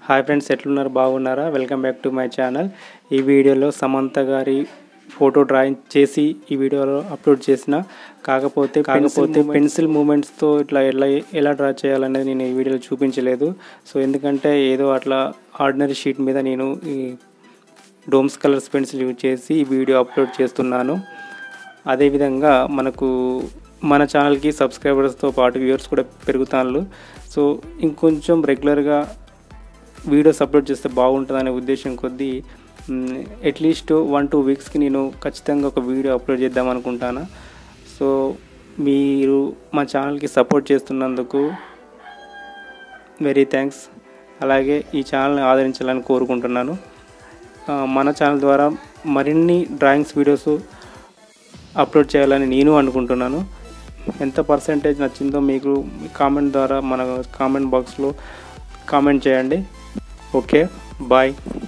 Hi friends, ఎట్లున్నారు? బాగున్నారా? Welcome back to my channel. ఈ వీడియోలో సమంత గారి ఫోటో డ్రాయింగ్ చేసి ఈ వీడియోలో అప్లోడ్ చేసిన. కాకపోతే పెన్సిల్ మూమెంట్స్తో ఇట్లా ఎలా డ్రా చేయాలనేది నేను ఈ వీడియోలో చూపించలేదు. సో ఎందుకంటే ఏదో అట్లా ఆర్డినరీ షీట్ మీద నేను ఈ డోమ్స్ కలర్స్ పెన్సిల్ యూజ్ చేసి ఈ వీడియో అప్లోడ్ చేస్తున్నాను. అదేవిధంగా మన ఛానల్కి సబ్స్క్రైబర్స్తో పాటు వ్యూవర్స్ కూడా పెరుగుతాను. సో ఇంకొంచెం రెగ్యులర్గా వీడియోస్ అప్లోడ్ చేస్తే బాగుంటుందనే ఉద్దేశం కొద్దీ అట్లీస్ట్ 1-2 వీక్స్కి నేను ఖచ్చితంగా ఒక వీడియో అప్లోడ్ చేద్దాం అనుకుంటాను. సో మీరు మా ఛానల్కి సపోర్ట్ చేస్తున్నందుకు వెరీ థ్యాంక్స్. అలాగే ఈ ఛానల్ని ఆదరించాలని కోరుకుంటున్నాను. మన ఛానల్ ద్వారా మరిన్ని డ్రాయింగ్స్ వీడియోస్ అప్లోడ్ చేయాలని నేను అనుకుంటున్నాను. ఎంత పర్సెంటేజ్ నచ్చిందో మీకు కామెంట్ ద్వారా మన కామెంట్ బాక్స్లో కామెంట్ చేయండి. Okay, bye.